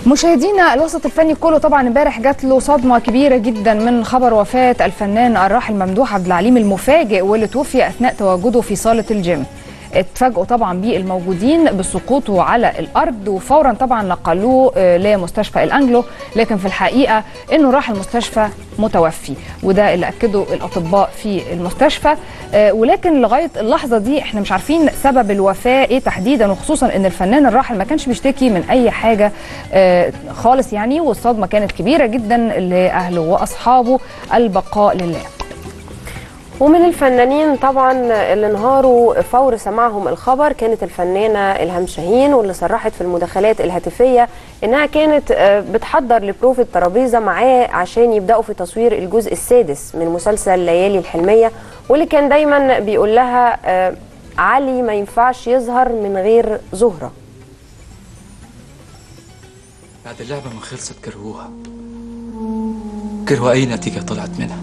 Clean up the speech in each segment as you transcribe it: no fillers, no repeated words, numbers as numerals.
مشاهدينا الوسط الفني كله طبعا امبارح جات له صدمه كبيره جدا من خبر وفاه الفنان الراحل ممدوح عبد العليم المفاجئ واللي توفي اثناء تواجده في صاله الجيم. اتفاجئوا طبعا بيه الموجودين بسقوطه على الارض، وفورا طبعا نقلوه لمستشفى الانجلو، لكن في الحقيقه انه راح المستشفى متوفي، وده اللي اكده الاطباء في المستشفى. ولكن لغايه اللحظه دي احنا مش عارفين سبب الوفاه ايه تحديدا، وخصوصا ان الفنان الراحل ما كانش بيشتكي من اي حاجه خالص يعني، والصدمه كانت كبيره جدا لاهله واصحابه. البقاء لله. ومن الفنانين طبعا اللي انهاروا فور سماعهم الخبر كانت الفنانه إلهام شاهين، واللي صرحت في المداخلات الهاتفيه انها كانت بتحضر لبروف الترابيزه معاه عشان يبداوا في تصوير الجزء السادس من مسلسل ليالي الحلميه، واللي كان دايما بيقول لها علي ما ينفعش يظهر من غير زهره. بعد اللعبه ما خلصت كرهوها اي نتيجه طلعت منها.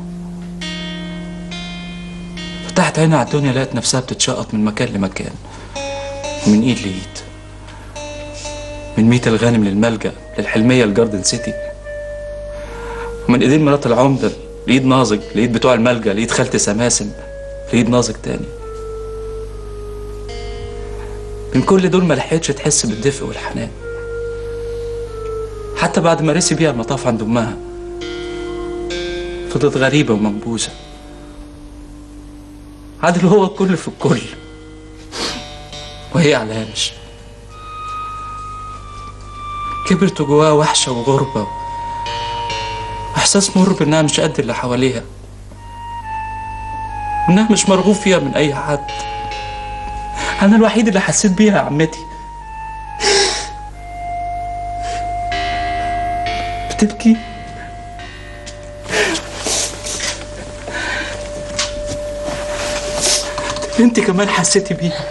فتحت عيني على الدنيا لقيت نفسها بتتشقط من مكان لمكان، ومن ايد لايد، من ميت الغانم للملجأ للحلمية لجاردن سيتي، ومن ايدين مرات العمدة لايد ناظج لايد بتوع الملجأ لايد خالتي سماسم لايد ناظج تاني. من كل دول ما لحقتش تحس بالدفء والحنان، حتى بعد ما رسي بيها المطاف عند امها فضلت غريبة ومنبوذة. عادل هو الكل في الكل وهي على الهامش. كبرت جواها وحشة وغربة واحساس مر بانها مش قد اللي حواليها، وانها مش مرغوب فيها من اي حد. انا الوحيد اللي حسيت بيها يا عمتي. بتبكي؟ انت كمان حسيتي بيها،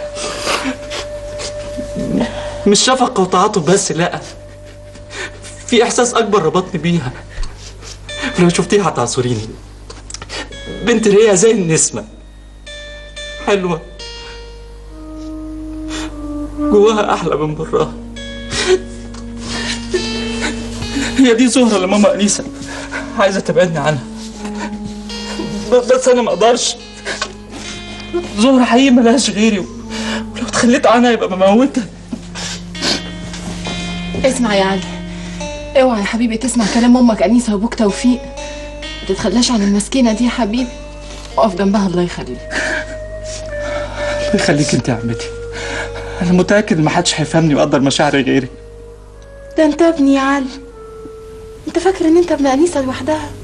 مش شفقة وتعاطف بس، لا، في احساس اكبر ربطني بيها. ولو شفتيها هتعصريني. بنت ريا زي النسمة، حلوة جواها احلى من براها. هي دي زهرة اللي ماما انيسة عايزة تبعدني عنها، بس انا ما اقدرش. زهرة حقيقي ملهاش غيري، ولو اتخليت عنها يبقى بموتها. اسمع يا علي، اوعى يا حبيبي تسمع كلام امك انيسه وابوك توفيق. ما تتخلاش عن المسكينه دي يا حبيبي، اقف جنبها الله يخليك. الله يخليك انت يا عمتي. انا متاكد ان محدش هيفهمني ويقدر مشاعري غيري. ده انت ابني يا علي، انت فاكر ان انت ابن انيسه لوحدها؟